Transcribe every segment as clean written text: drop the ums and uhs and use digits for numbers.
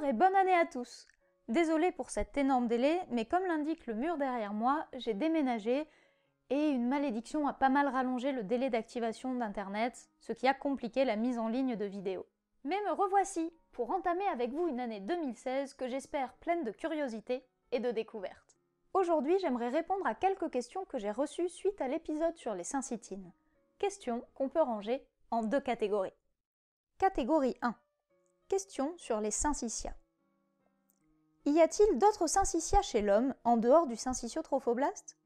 et bonne année à tous! Désolée pour cet énorme délai, mais comme l'indique le mur derrière moi, j'ai déménagé et une malédiction a pas mal rallongé le délai d'activation d'Internet, ce qui a compliqué la mise en ligne de vidéos. Mais me revoici pour entamer avec vous une année 2016 que j'espère pleine de curiosité et de découvertes. Aujourd'hui, j'aimerais répondre à quelques questions que j'ai reçues suite à l'épisode sur les syncytines. Questions qu'on peut ranger en deux catégories. Catégorie 1. Questions sur les syncytias. Y a-t-il d'autres syncytias chez l'homme en dehors du syncytiotrophoblaste?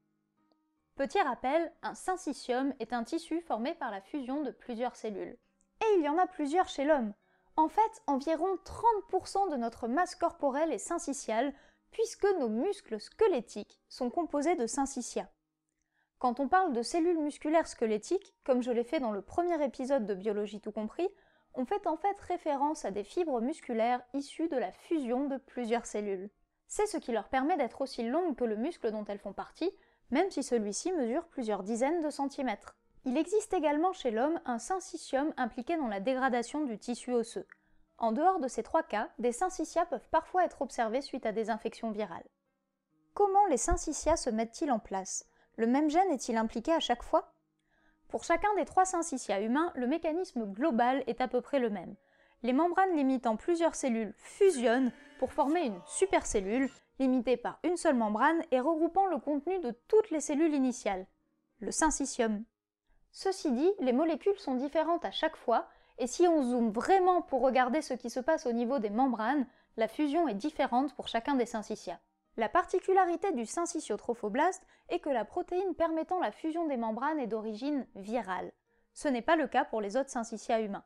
Petit rappel, un syncytium est un tissu formé par la fusion de plusieurs cellules. Et il y en a plusieurs chez l'homme. En fait, environ 30% de notre masse corporelle est syncytiale, puisque nos muscles squelettiques sont composés de syncytia. Quand on parle de cellules musculaires squelettiques, comme je l'ai fait dans le premier épisode de Biologie tout compris, on fait en fait référence à des fibres musculaires issues de la fusion de plusieurs cellules. C'est ce qui leur permet d'être aussi longues que le muscle dont elles font partie, même si celui-ci mesure plusieurs dizaines de centimètres. Il existe également chez l'homme un syncytium impliqué dans la dégradation du tissu osseux. En dehors de ces trois cas, des syncytias peuvent parfois être observés suite à des infections virales. Comment les syncytias se mettent-ils en place? Le même gène est-il impliqué à chaque fois? Pour chacun des trois syncytias humains, le mécanisme global est à peu près le même. Les membranes limitant plusieurs cellules fusionnent pour former une supercellule, limitée par une seule membrane et regroupant le contenu de toutes les cellules initiales, le syncytium. Ceci dit, les molécules sont différentes à chaque fois, et si on zoome vraiment pour regarder ce qui se passe au niveau des membranes, la fusion est différente pour chacun des syncytias. La particularité du syncytiotrophoblaste est que la protéine permettant la fusion des membranes est d'origine virale. Ce n'est pas le cas pour les autres syncytias humains.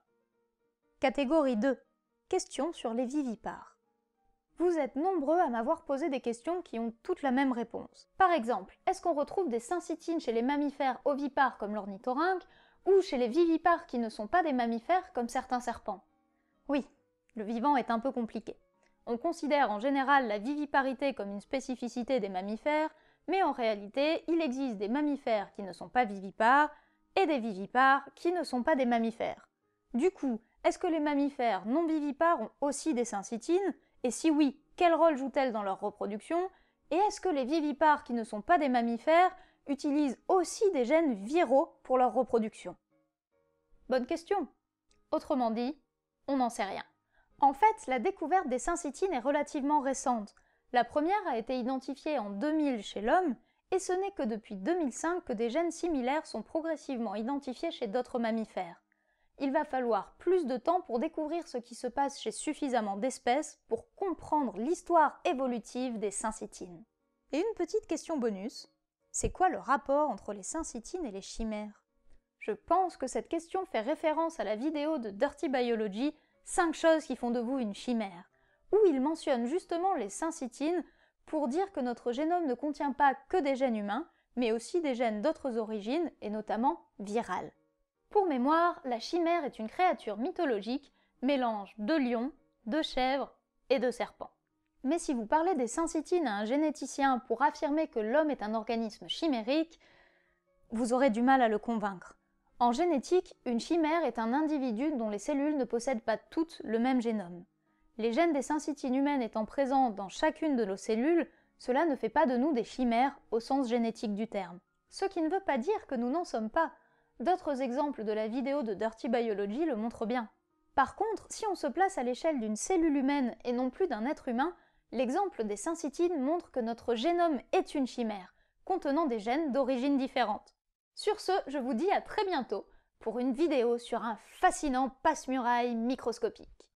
Catégorie 2. Questions sur les vivipares. Vous êtes nombreux à m'avoir posé des questions qui ont toutes la même réponse. Par exemple, est-ce qu'on retrouve des syncytines chez les mammifères ovipares comme l'ornithorynque ou chez les vivipares qui ne sont pas des mammifères comme certains serpents? Oui, le vivant est un peu compliqué. On considère en général la viviparité comme une spécificité des mammifères, mais en réalité, il existe des mammifères qui ne sont pas vivipares et des vivipares qui ne sont pas des mammifères. Du coup, est-ce que les mammifères non vivipares ont aussi des syncytines? Et si oui, quel rôle jouent-elles dans leur reproduction? Et est-ce que les vivipares qui ne sont pas des mammifères utilisent aussi des gènes viraux pour leur reproduction? Bonne question. Autrement dit, on n'en sait rien. En fait, la découverte des syncytines est relativement récente. La première a été identifiée en 2000 chez l'homme, et ce n'est que depuis 2005 que des gènes similaires sont progressivement identifiés chez d'autres mammifères. Il va falloir plus de temps pour découvrir ce qui se passe chez suffisamment d'espèces pour comprendre l'histoire évolutive des syncytines. Et une petite question bonus, c'est quoi le rapport entre les syncytines et les chimères? Je pense que cette question fait référence à la vidéo de Dirty Biology, 5 choses qui font de vous une chimère, où il mentionne justement les syncytines pour dire que notre génome ne contient pas que des gènes humains, mais aussi des gènes d'autres origines, et notamment virales. Pour mémoire, la chimère est une créature mythologique, mélange de lion, de chèvre et de serpent. Mais si vous parlez des syncytines à un généticien pour affirmer que l'homme est un organisme chimérique, vous aurez du mal à le convaincre. En génétique, une chimère est un individu dont les cellules ne possèdent pas toutes le même génome. Les gènes des syncytines humaines étant présents dans chacune de nos cellules, cela ne fait pas de nous des chimères au sens génétique du terme. Ce qui ne veut pas dire que nous n'en sommes pas. D'autres exemples de la vidéo de Dirty Biology le montrent bien. Par contre, si on se place à l'échelle d'une cellule humaine et non plus d'un être humain, l'exemple des syncytines montre que notre génome est une chimère, contenant des gènes d'origine différente. Sur ce, je vous dis à très bientôt pour une vidéo sur un fascinant passe-muraille microscopique.